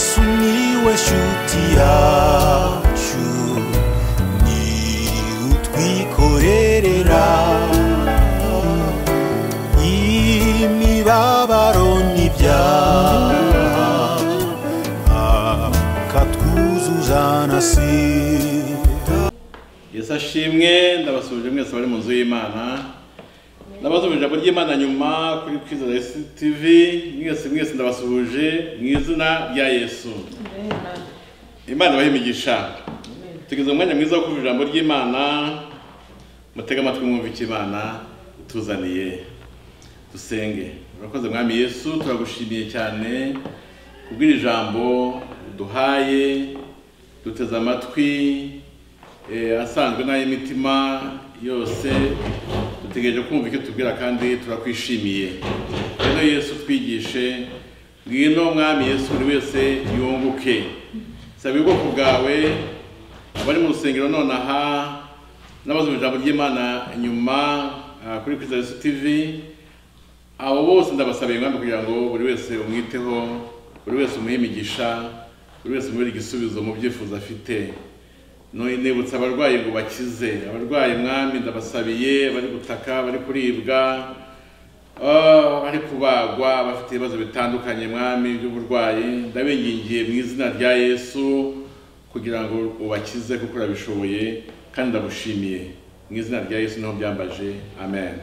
Yesu niwe shuti yacu, ni utwikorerera imibabaro n'ibyaha, akatwuzuza na sida. Yesu ashimwe. Ndabasubije mwese bari mu nzu y'Imana, ndabasubije ijambo ry'Imana nyuma kuri Kwizera TV. Mwese ndabasubije mu izina rya Yesu. Imana ibahe imigisha. Tugeze umwanya mwiza wo kuvuga ijambo ry'Imana. Mutega amatwi mwumve icyo Imana ituzaniye. Dusenge. Urakoze Mwami Yesu, turagushimiye cyane kubwira ijambo duhaye, duteze amatwi asanzwe n'ay'imitima yose, dutegereje kumva icyo tubwira kandi turakwishimiye. Rero Yesu twigishe, ngwino Mwami Yesu buri wese yunguke. Saba ubwoko bwawe abari mu rusengero nonaha n'abazumva ijambo ry'Imana nyuma kuri Kwizera TV, abo bose ndabasabiye Mwami kugira ngo buri wese umwiteho, buri wese umuhe imigisha, buri wese umuhe igisubizo mu byifuzo afite. Nibutsa abarwayi ngo bakize, abarwayi Mwami ndabasabiye, bari gutaka, bari kuribwa, bari kubagwa, bafite ibibazo bitandukanye Mwami by'uburwayi, ndabingingiye mu izina rya Yesu kugira ngo ubakize kuko urabishoboye kandi ndagushimiye. Mu izina rya Yesu niho byambaje, amen.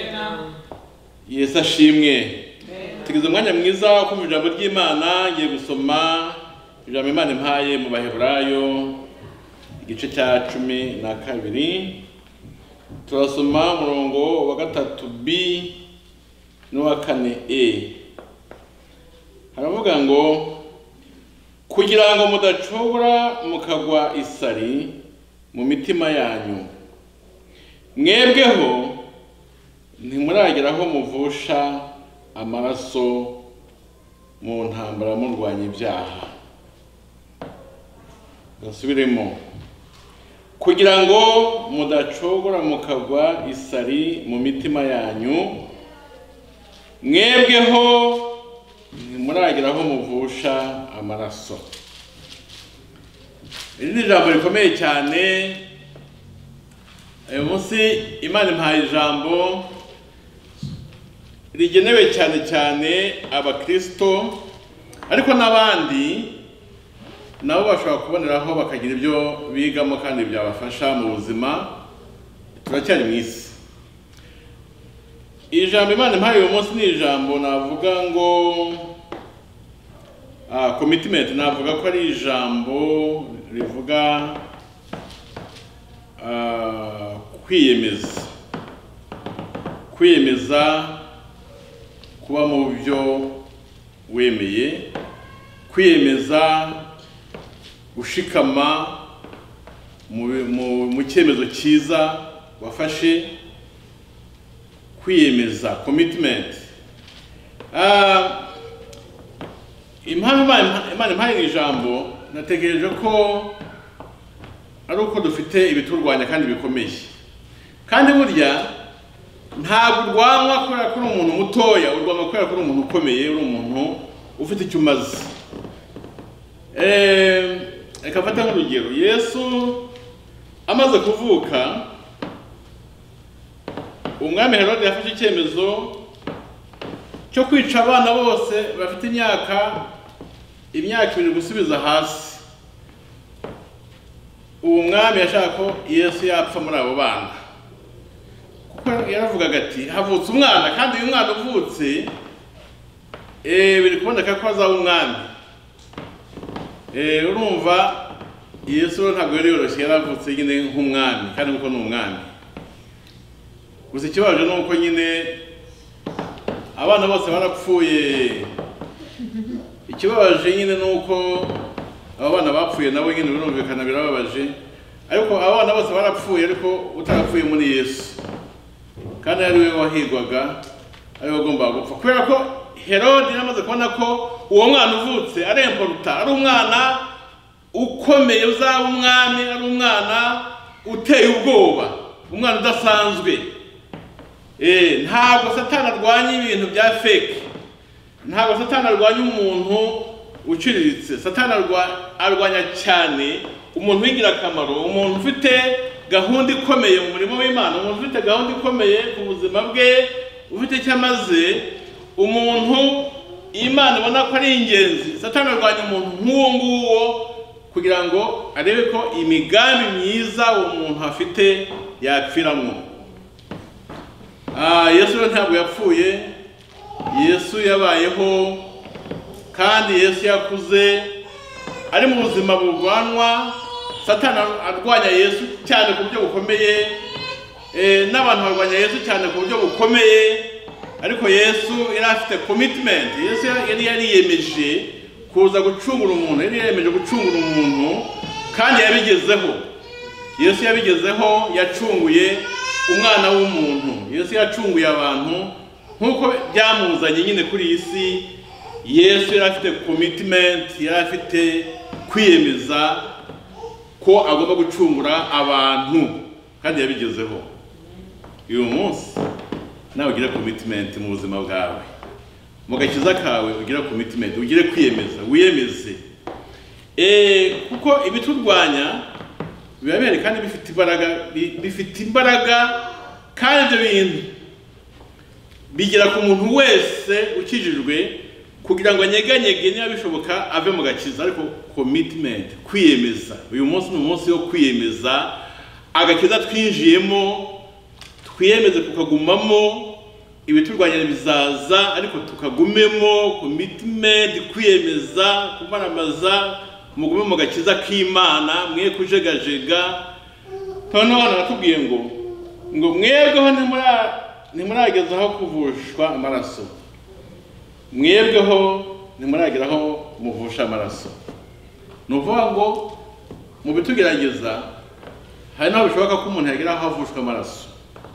Yesu ashimwe. Tugeze umwanya mwiza wo kumva ijambo ry'Imana. Ngiye gusoma ijambo Imana impaye mu Baheburayo igice cya 12. Turasoma umurongo wa 3b n'uwa 4e. Haravuga ngo, kugira ngo mudacogora mukagwa isari mu mitima yanyu, mwebweho ntimurageraho muvusha amaraso mu ntambara murwanya ibyaha. Gasubiremo. Kugira ngo mudacogora mukagwa isari mu mitima yanyu, mwebweho ntimurageraho muvusha amaraso. Iri ni ijambo rikomeye cyane. Uyu munsi Imana impaye ijambo rigenewe cyane abakristo, ariko n'abandi nabo bashobora kuboneraho bakagira ibyo bigamo kandi byabafasha mu buzima. Turacyari mu isi. Ijambo Imana impaye uyu munsi ni ijambo navuga ngo commitment. Navuga ko ari ijambo rivuga kwiyemeza kuba mu byo wemeye, kwiyemeza gushikama mu cyemezo cyiza wafashe, kwiyemeza, commitment. Impamvu Imana impaye ijambo, nategereje ko ari uko dufite ibiturwanya kandi bikomeye. Kandi burya ntabwo urwanwa kubera ko uri umuntu mutoya, urwanwa kubera ko uri umuntu ukomeye, uri umuntu ufite icyo umaze. Reka mfate nk'urugero. Yesu amaze kuvuka, umwami Herode yafashe icyemezo cyo kwica abana bose bafite imyaka 2 gusubiza hasi. Uwo mwami yashaka ko Yesu yapfa muri abo bana, kuko yaravugaga ati havutse umwana, kandi uyu mwana uvutse biri kuboneka ko azaba umwami. Urumva Yesu ntabwo yari yoroshye, yaravutse nyine nk'umwami kandi kuko ni umwami. Gusa ikibazo ni uko nyine abana bose barapfuye. Ikibabaje nyine ni uko abo bana bapfuye nabo nyine birumvikana birababaje, ariko abana bose barapfuye ariko utarapfuye muri Yesu, kandi ari we wahigwaga, ari we agomba gupfa. Kubera ko Herode yamaze kubona ko uwo mwana uvutse ari important, ari umwana ukomeye uzaba umwami, ari umwana uteye ubwoba, umwana udasanzwe. Ntabwo Satani arwanya ibintu bya fake, ntabwo Satani arwanya umuntu uciriritse. Satani arwanya cyane umuntu w'ingirakamaro, umuntu ufite gahunda ikomeye mu murimo w'Imana, umuntu ufite gahunda ikomeye ku buzima bwe, ufite cyamaze umuntu Imana ibona ko ari ingenzi. Satani arwanya umuntu nk'uwo nguwo kugira ngo arebe ko imigambi myiza uwo muntu afite yapfiramo. Yesu ntabwo yapfuye, Yesu yabayeho kandi Yesu yakuze ari mu buzima burwanwa. Satani arwanya Yesu cyane ku buryo bukomeye, n'abantu barwanya Yesu cyane ku buryo bukomeye, ariko Yesu yari afite commitment. Yesu yari yariyemeje kuza gucungura umuntu, yari yiyemeje gucungura umuntu kandi yabigezeho. Yesu yabigezeho, yacunguye umwana w'umuntu. Yesu yacunguye abantu nkuko byamuzanye nyine kuri iyi si. Yesu yari afite commitment, yari afite kwiyemeza ko agomba gucungura abantu kandi yabigezeho. Uyu munsi nawe ugira commitment mu buzima bwawe, mu gakiza kawe ugira commitment, ugire kwiyemeza, wiyemeze. Kuko ibiturwanya bibabere kandi bifite imbaraga kandi ibyo bintu bigera ku muntu wese ukijijwe kugira ngo anyeganyege niba bishoboka ave mu gakiza. Ariko commitment, kwiyemeza. Uyu munsi ni umunsi wo kwiyemeza. Agakiza twinjiyemo twiyemeze kukagumamo, ibiturwanya bizaza ariko tukagumemo. Commitment, kwiyemeza, kumaramaza, mugume mu gakiza k'Imana, mwe kujegajega. Noneho naratubwiye ngo mwebweho ntimuragezaho kuvushwa amaraso, mwebweho ntimurageraho muvusha amaraso. Nuvuga ngo mu bitugerageza hari naho bishoboka ko umuntu yagera aho avushwa amaraso.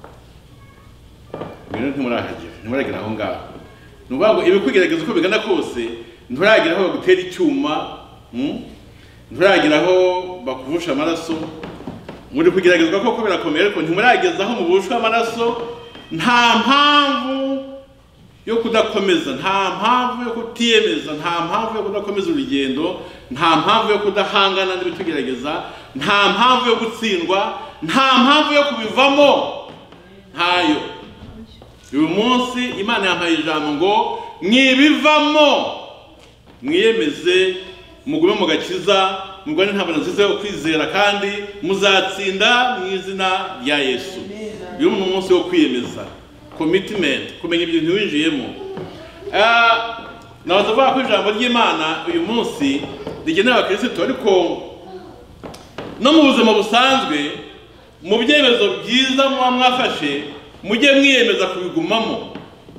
Mwebwe ntimuragera aho ngaho. Nuvuga ngo ibikugerageza uko bigana kose nturagera aho bagutera icyuma, nturagera aho bakuvusha amaraso. Muri kugeragezwa koko birakomeye ariko ntimurageza aho muvushwa amaraso. Nta mpamvu yo kudakomeza, nta mpamvu yo kutiyemeza, nta mpamvu yo kudakomeza urugendo, nta mpamvu yo kudahangana n'ibitugerageza, nta mpamvu yo gutsindwa, nta mpamvu yo kubivamo, ntayo. Uyu munsi Imana yampaye ijambo ngo mwibivamo, mwiyemeze, mugume mu gakiza, mugwane intambara nziza yo kwizera kandi muzatsinda mu izina rya Yesu. Uyu ni umunsi wo kwiyemeza, commitment, kumenya ibintu winjiyemo. Nabazavuga ko ijambo ry'Imana uyu munsi rigenewe abakristo, ariko no mu buzima busanzwe, mu byemezo byiza muba mwafashe, mujye mwiyemeza kubigumamo.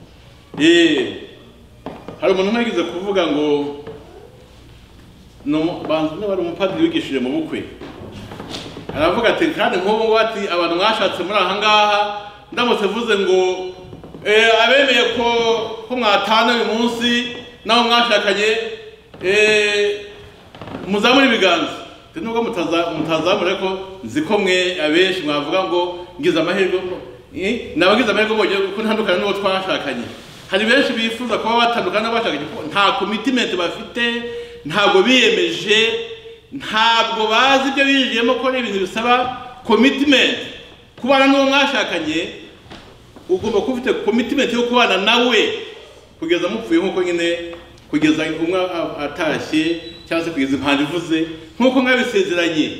Hari umuntu nagize kuvuga ngo bantu bari umupadiri wigishije mu bukwe, aravuga ati kandi nk'ubu ati abantu mwashatse muri aha ngaha, ndamutse vuze ngo abemeye ko mwatana uyu munsi naho mwashakanye muzamura ibiganza. Nubwo mutazamura ko nzi ko mwe abenshi mwavuga ngo ngize amahirwe, nabagize amahirwe bongeye ko ntandukana n'uwo twashakanye. Hari benshi bifuza kuba batandukana n'abashakanye, nta commitment bafite, ntabwo biyemeje, ntabwo bazi ibyo binjiyemo ko ibintu bisaba commitment. Kubana n'uwo mwashakanye ugomba kuba ufite commitment yo kubana nawe kugeza mupfuye, nk'uko nyine kugeza umwe atashye cyangwa se kugeza impanda ivuze, nk'uko mwabisezeranye.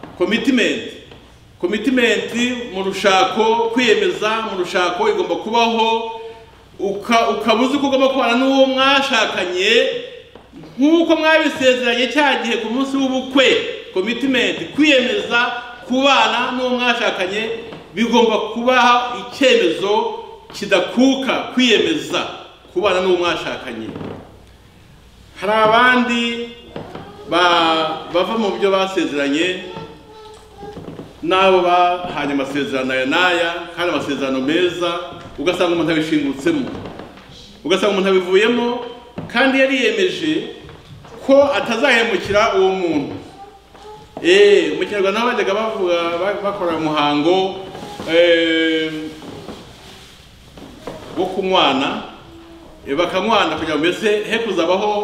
Commitment mu rushako, kwiyemeza mu rushako igomba kubaho. Ukabuze ko ugomba kubana n'uwo mwashakanye nk'uko mwabisezeranye cya gihe ku munsi w'ubukwe. Commitment, kwiyemeza kubana n'uwo mwashakanye bigomba kubaho icyemezo kidakuka, kwiyemeza kubana n'uwo mwashakanye. Hari abandi bava mu byo basezeranye nabo bahanye amasezerano aya n'aya kandi amasezerano meza, ugasanga umuntu abishingutsemo, ugasanga umuntu abivuyemo kandi yariyemeje ko atazahemukira uwo muntu. Mu Kinyarwanda bajyaga bavuga bakora umuhango wo kunywana, bakamwana kugira ngo mbese he kuzabaho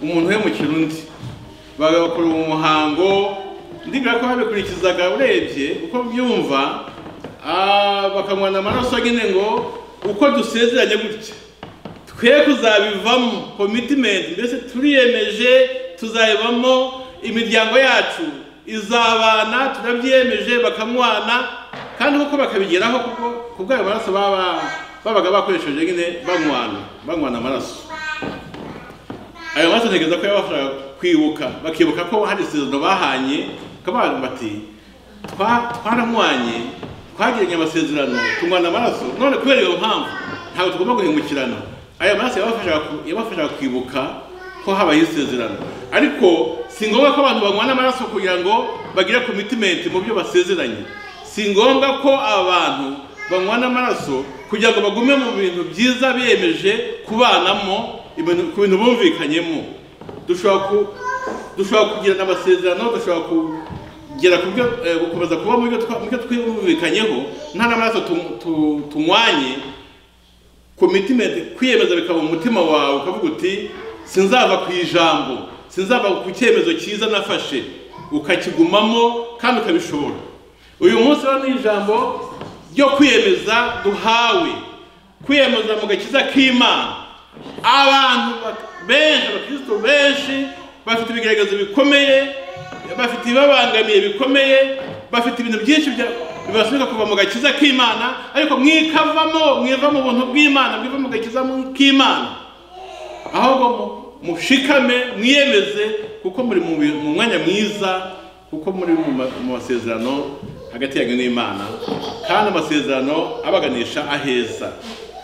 umuntu uhemukira undi bagakora umuhango ndibwira ko babikurikizaga urebye uko byumva bakamwana amaraso nyine ngo uko dusezeranye gutya twe kuzabivamo commitment mbese turiyemeje tuzabivamo imiryango yacu izabana turabyiyemeje bakamwana kandi uko bakabigeraho kuko kubwayo maraso babaga bakoresheje nyine banywana amaraso ayo maraso ntegeza ko yabafasha kwibuka bakibuka ko hari isezerano bahanye kabaga bati twaramwanye twagiranye amasezerano tungwana amaraso none kubera iyo mpamvu ntabwo tugomba guhemukirana aya maraso yabafasha kwibuka ko habaye isezerano ariko si ngombwa ko abantu banywana amaraso kugira ngo bagire commitment mu byo basezeranye si ngombwa ko abantu banywana amaraso kugira ngo bagume mu bintu byiza biyemeje kubanamo ku bintu bumvikanyemo dushobora kugira amasezerano dushobora kugera ku byo gukomeza kuba mu byo twumvikanyeho nta n'amaraso tunywanye commitment kwiyemeza bikaba mu mutima wawe ukavuga uti sinzava ku ijambo sinzava ku cyemezo cyiza nafashe ukakigumamo kandi ukabishobora uyu munsi rero ni ijambo ryo kwiyemeza duhawe kwiyemeza mu gakiza k'Imana abantu benshi abakristo benshi bafite ibigaragazo bikomeye bafite ibibabangamiye bikomeye bafite ibintu byinshi bibasunika kuva mu gakiza k'Imana ariko mwiva mu buntu bw'Imana mwiva mu gakiza k'Imana ahubwo mushikame mwiyemeze kuko muri mu mwanya mwiza kuko muri mu masezerano hagati yanyu n'Imana kandi amasezerano abaganisha aheza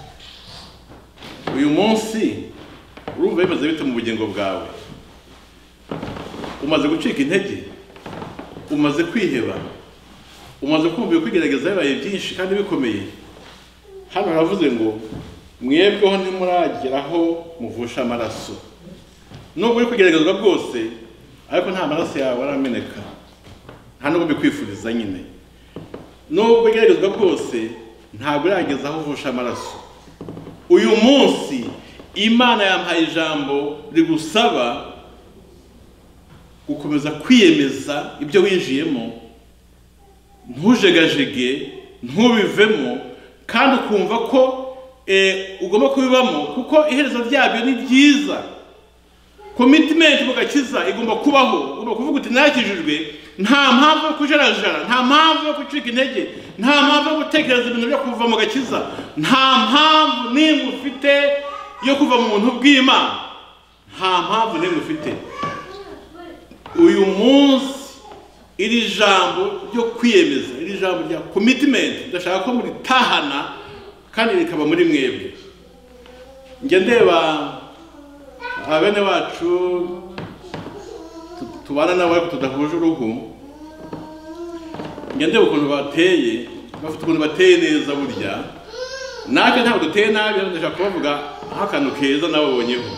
uyu munsi urumva bimaze bite mu bugingo bwawe umaze gucika intege umaze kwiheba umaze kumva kwigerageza bibaye byinshi kandi bikomeye hano haravuze ngo mwebweho ntimurageraho muvusha amaraso nubwo uri kugeragezwa bwose ariko nta maraso yawe arameneka nta nubwo bikwifuriza nyine nubwo ugeragezwa bwose ntabwo urageza aho uvusha amaraso uyu munsi Imana yampaye ijambo rigusaba gukomeza kwiyemeza ibyo winjiyemo ntujegajege ntubivemo kandi ukumva ko ugomba kubibamo kuko iherezo ryabyo ni byiza commitment mu gakiza igomba kubaho ugomba kuvuga uti nakijijwe nta mpamvu yo kujarajara nta mpamvu yo gucika intege nta mpamvu yo gutekereza ibintu byo kuva mu gakiza nta mpamvu nimwe ufite yo kuva mu buntu bw'Imana nta mpamvu nimwe ufite uyu munsi iri jambo ryo kwiyemeza iri jambo rya commitment ndashaka ko muri tahana kandi rikaba muri mwebwe nge ndeba abene bacu tubana nabo ariko tudahuje uruhu nge ndeba ukuntu bateye bafite ukuntu bateye neza burya natwe ntabwo duteye nabi ndashaka kubavuga nk'akantu keza nababonyeho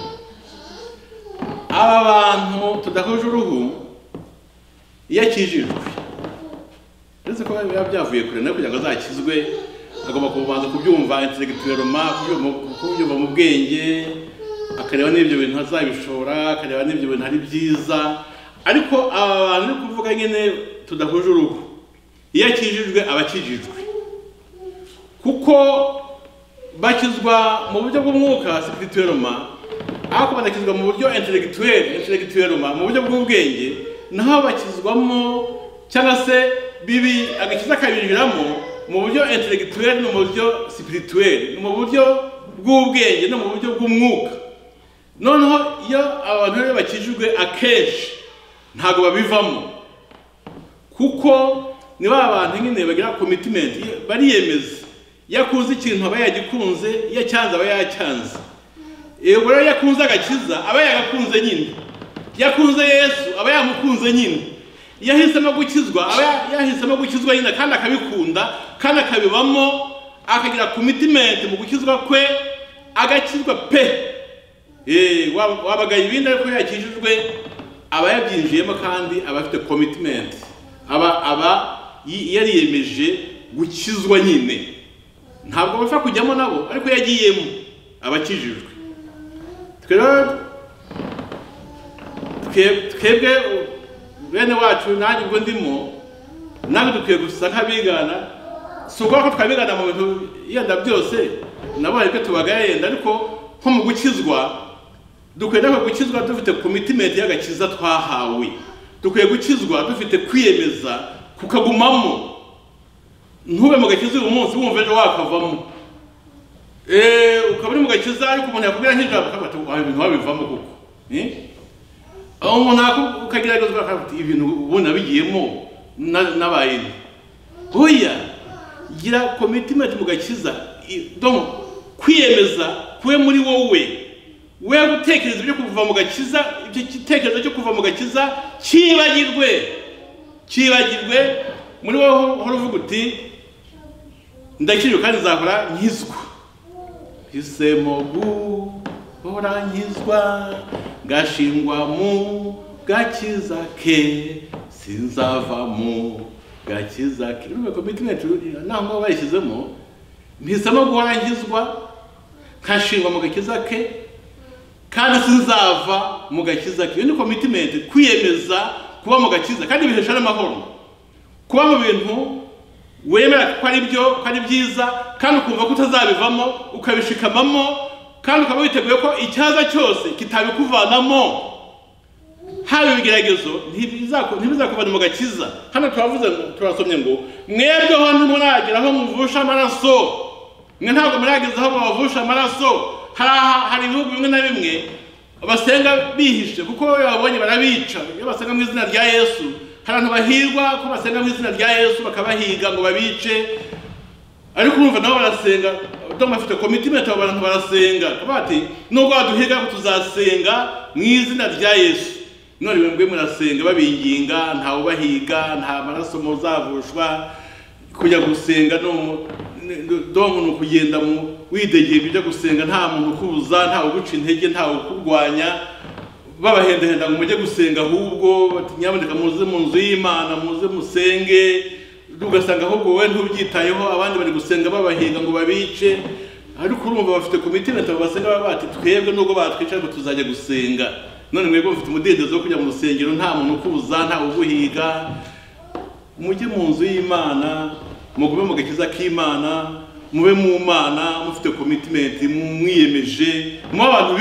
aba bantu tudahuje uruhu iyo akijijwe ndetse ko biba byavuye kure nawe kugira ngo azakizwe agomba kubanza kubyumva intellectuellement kubyumva mu bwenge akareba n'ibyo bintu azabishora akareba n'ibyo bintu ari byiza ariko aba bantu ni kuvuga nyine tudahuje uruhu iyo akijijwe abakijijwe kuko bakizwa mu buryo bw'umwuka spirituellement ariko banakizwa mu buryo intellectuellement mu buryo bw'ubwenge naho bakizwamo cyangwa se bibi agakiza kabinjiramo mu buryo intellectuel no mu buryo spirituel no mu buryo bw'ubwenge no mu buryo bw'umwuka noneho iyo abantu rero bakijijwe akenshi ntago babivamo kuko niba abantu nyine bagira commitment bariyemeza yakunze ikintu aba yagikunze yacyanze aba yacyanze ubwo rero yakunze agakiza aba yagakunze nyine yakunze Yesu aba yamukunze nyine yahisemo gukizwa aba yahisemo gukizwa nyine kandi akabikunda kandi akabibamo akagira commitment mu gukizwa kwe agakizwa pe wabagaye ibindi ariko yakijijwe aba yabyinjiyemo kandi aba afite commitment aba yariyemeje gukizwa nyine ntabwo bapfa kujyamo nabo ariko yagiyemo abakijijwe twero twebwe bene wacu nanjye ubwo ndimo nawe dukwiye gusa nk'abigana, si ukuvuga ko twabigana mu bintu yenda byose nabo ariko tubagaye yenda, ariko nko mu gukizwa dukwiye no gukizwa dufite commitment y'agakiza twahawe, dukwiye gukizwa dufite kwiyemeza kukagumamo, ntube mu gakiza uyu munsi wumva ejo wakavamo, ukaba uri mu gakiza ariko umuntu yakubwira nk'ijambo akabata ibintu wabivamo kuko aho umuntu ukagerageza akavuga ibintu ubona bigiyemo n'abayini. Oya, gira commitment mu gakiza, donc kwiyemeza kube muri wowe, we gutekereza ibyo kuva mu gakiza, ibyo gitekerezo cyo kuva mu gakiza kibagirwe muri wowe, hora uvuga uti ndakiriwe kandi nzahora nkizwa, hisemo guhora nkizwa, ngashingwa mu gakiza ke, sinzava mu gakiza ke. Urumva commitment naho bayishyizemo, mpisemo guhora nkizwa, nkashingwa mu gakiza ke, kandi sinzava mu gakiza ke. Iyo ni commitment, kwiyemeza kuba mu gakiza, kandi bihesha n'amahoro, kuba mu bintu wemera ko ari byo, ko ari byiza, kandi ukumva ko utazabivamo, ukabishikamamo, kandi ukaba witeguye ko icyaza cyose kitabikuvanamo, haba ibigeragezo ntibizakuvana mu gakiza. Hano turasomye ngo mwebweho ntimurageraho muvusha amaraso, mwe ntabwo muragezaho muvusha amaraso. Hari ibihugu bimwe na bimwe basenga bihishe kuko babonye barabica. Iyo basenga mu izina rya Yesu, hari abantu bahirwa ko basenga mu izina rya Yesu bakabahiga ngo babice, ariko urumva nabo barasenga, donc bafite commitment, abo bantu barasenga bati nubwo baduhiga ko tuzasenga mu izina rya Yesu. None mwebwe murasenga babinginga, ntawe bahiga, nta maraso muzavushwa, kujya gusenga donc no kugenda mu widegeye bijya gusenga, nta muntu kubuza, nta uguca intege, nta ukurwanya, babahendahenda ngo mujye gusenga, ahubwo bati nyaboneka muze mu nzu y'Imana, muze musenge. Ugasanga ahubwo wowe ntubyitayeho, abandi bari gusenga babahiga ngo babice, ariko urumva bafite commitment, basenga bati twebwe nubwo batwica ngo tuzajya gusenga. None mwebwe mufite umudendezo wo kujya mu rusengero, nta muntu ukubuza, nta uguhiga. Mujye mu nzu y'Imana, mugume mu gakiza k'Imana, mube mu Mana, mufite commitment, mwiyemeje, mu abantu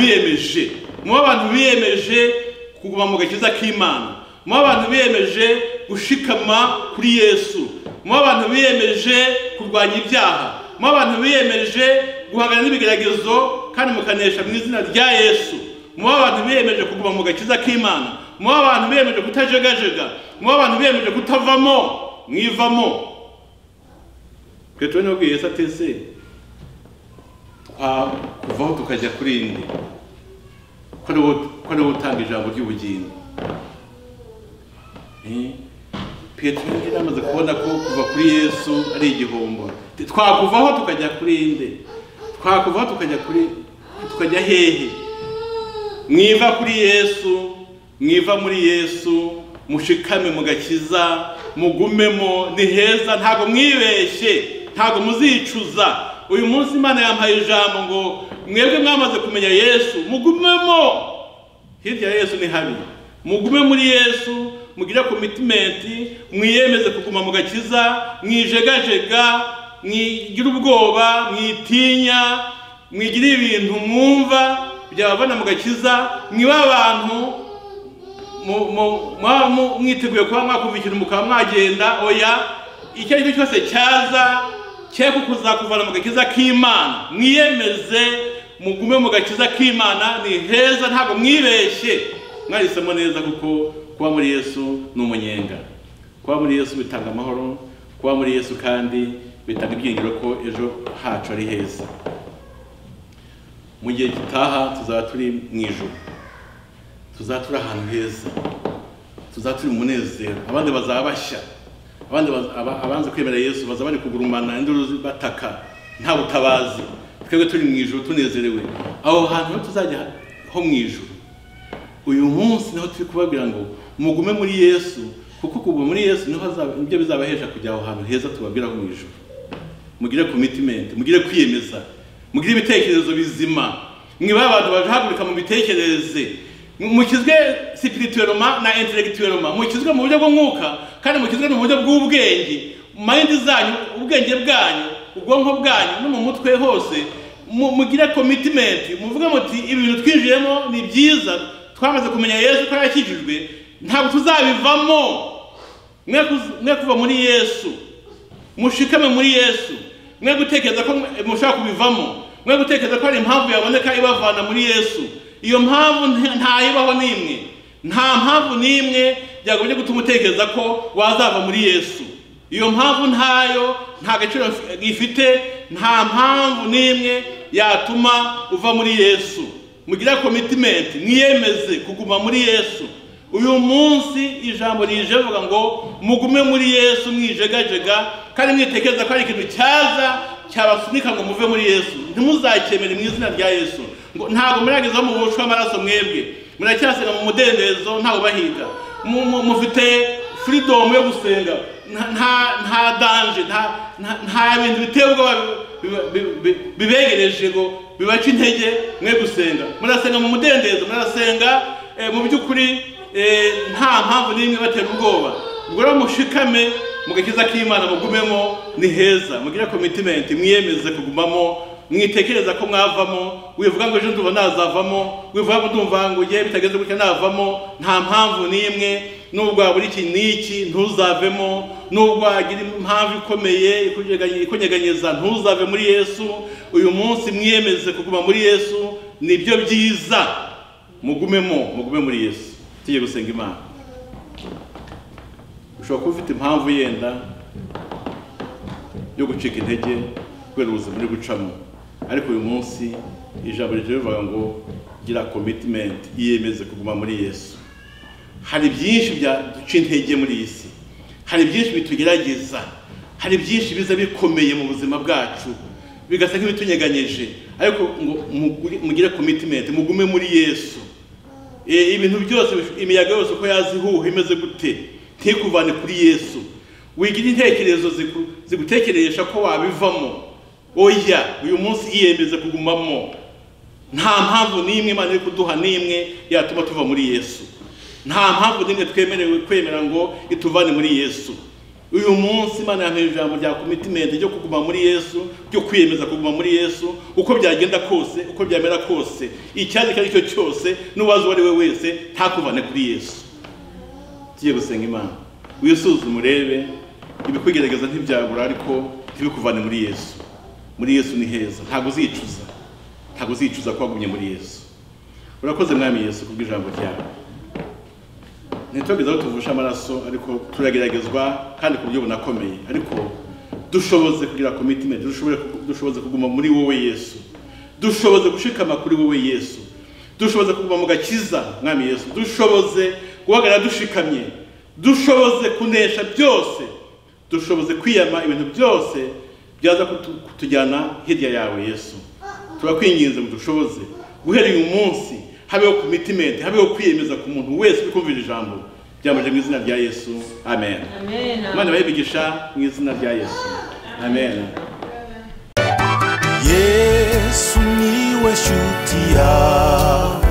biyemeje kuguma mu gakiza k'Imana, mu abantu biyemeje gushikama kuri Yesu, mu abantu biyemeje kurwanya ibyaha, mu abantu biyemeje guhangana n'ibigeragezo kandi mukanesha mu izina rya Yesu, mu abantu biyemeje kuguma mu gakiza k'Imana, mu abantu biyemeje kutajegajega, mu abantu biyemeje kutavamo, mwivamo. Petero niwe ubwiye Yesu ati se kuvaho tukajya kuri indi, ko ari utanga ijambo ry'ubugingo. Petero yaramaze kubona ko kuva kuri Yesu ari igihombo. Twakuvaho tukajya kuri inde, twakuvaho tukajya hehe? Mwiva kuri Yesu, mwiva muri Yesu, mushikame mu gakiza, mugumemo, ni heza, ntago mwibeshye, ntago muzicuza. Uyu munsi Imana yampaye ijambo ngo mwebwe mwamaze kumenya Yesu, mugumemo. Hirya ya Yesu ni habi, mugume muri Yesu, mugire commitment, mwiyemeze kuguma mu gakiza, mwijegajega, mwigire ubwoba, mwitinya, mwigire ibintu mwumva byabavana mu gakiza, mwiba abantu mwiteguye kuba mwakumva ikintu mukaba mwagenda. Oya, icyo ari cyo cyose cyaza cye kukuzakuvana mu gakiza k'Imana, mwiyemeze mugume mu gakiza k'Imana, ni heza, ntabwo mwibeshye. Mwahisemo neza kuko kuba muri Yesu ni umunyenga. Kuba muri Yesu bitanga amahoro, kuba muri Yesu kandi bitanga ibyiringiro ko ejo hacu ari heza. Mu gihe gitaha tuzaba turi mu ijuru, tuzaba turi ahantu heza, tuzaba turi mu munezero, abandi bazaba bashya, abandi abanze kwemera Yesu bazaba bari kugurumana induru bataka nta butabazi. Twebwe turi mu ijuru tunezerewe, aho hantu tuzajya ho mu ijuru. Uyu munsi niho turi kubabwira ngo mugume muri Yesu, kuko kuba muri Yesu niho ibyo bizabahesha kujya aho hantu heza tubabwira ho mu ijuru. Mugire commitment, mugire kwiyemeza, mugire ibitekerezo bizima, mwiba abantu bahagurika mu bitekereze, mukizwe spirituellement na intellectuellement, mukizwe mu buryo bw'umwuka kandi mukizwe mu buryo bw'ubwenge, mind zanyu, ubwenge bwanyu, ubwonko bwanyu no mu mutwe hose mugira commitment, muvuga muti ibintu twinjiyemo ni byiza, twamaze kumenya Yesu ko yakijijwe, ntabwo tuzabivamo. Mwe kuva muri Yesu, mushikame muri Yesu, mwe gutekereza ko mushaka kubivamo, mwe gutekereza ko ari impamvu yaboneka ibavana muri Yesu. Iyo mpamvu ntayibaho n'imwe, nta mpamvu n'imwe yagombye gutuma utekereza ko wazava muri Yesu. Iyo mpamvu ntayo, nta gaciro ifite, nta mpamvu n'imwe yatuma uva muri Yesu. Mugira commitment, mwiyemeze kuguma muri Yesu. Uyu munsi ijambo rijevuga ngo mugume muri Yesu mwijegajega, kandi mwitekereza ko ari ikintu cyaza cyabasunika ngo muve muri Yesu. Ntimuzakemere mu izina rya Yesu. Ntabwo murageza mu bushwa amaraso mwebwe, muracyasanga mu mudendezo ntawo bahiga, mufite freedom yo gusenga, nta danger, nta bintu bitebwa bibegereje ngo bibaca intege mwe gusenga. Murasenga mu mudendezo, murasenga mu by'ukuri nta mpamvu n'imwe batera ubwoba. Ubwo rero mushikame mugakiza k'Imana, mugumemo, ni heza. Mugira commitment, mwiyemeze kugumamo, mwitekereza ko mwavamo. Wivuga ngo ejo ndumva nazavamo, wivuga ngo ndumva ngo igihe bitageze gutya navamo, nta mpamvu n'imwe. Nubwo wabura iki n'iki ntuzavemo, nubwo wagira impamvu ikomeye ikunyeganyeza ntuzave muri Yesu. Uyu munsi mwiyemeze kuguma muri Yesu, nibyo byiza. Mugume muri Yesu. Tugiye gusenga Imana. Ushobora kuba ufite impamvu yenda yo gucika intege kubera ubuzima uri gucamo, ariko uyu munsi ijambo rivuga ngo gira commitment, iyemeze kuguma muri Yesu. Hari byinshi byaduca intege muri iyi si, hari byinshi bitugerageza, hari byinshi biza bikomeye mu buzima bwacu bigasa nk'ibitunyeganyije, ariko ngo mugire commitment, mugume muri Yesu. Ibintu byose, imiyaga yose uko yazihuha imeze gute, ntikuvane kuri Yesu. Wigira intekerezo zigutekeresha ko wabivamo, oya, uyu munsi iyemeze kugumamo. Nta mpamvu n'imwe Imana iri kuduha n'imwe yatuma tuva muri Yesu. Nta mpamvu n'imwe twemerewe kwemera ngo ituvane muri Yesu. Uyu munsi Imana yampaye ijambo rya commitment ryo kuguma muri Yesu, ryo kwiyemeza kuguma muri Yesu, uko byagenda kose, uko byamera kose, icyazi kandi cyo cyose, n'uwazo wari we wese ntakuvane kuri Yesu. Tugiye gusenga Imana. Wisuzume urebe ibikugerageza ntibyabura, ariko ntibikuvane muri Yesu. Muri Yesu ni heza, ntabwo uzicuza ko wagumye muri Yesu. Urakoze Mwami Yesu kubw'ijambo ryawe. Ntitugeze aho tuvusha amaraso, ariko turageragezwa kandi ku buryo bunakomeye, ariko dushoboze kugira commitment, dushoboze kuguma muri wowe Yesu, dushoboze gushikama kuri wowe Yesu, dushoboze kuguma mu gakiza Mwami Yesu, dushoboze guhagarara dushikamye, dushoboze kunesha byose, dushoboze kwiyama ibintu byose byaza kutujyana hirya yawe Yesu. Turakwinginze ngo dushoboze guhera uyu munsi habeho commitment, habeho kwiyemeza ku muntu wese ukumvira ijambo ryamaje mu izina rya Yesu. Amen. Amen. Imana bayibigisha mu izina rya Yesu. Amen. Yesu niwe shuti yawe.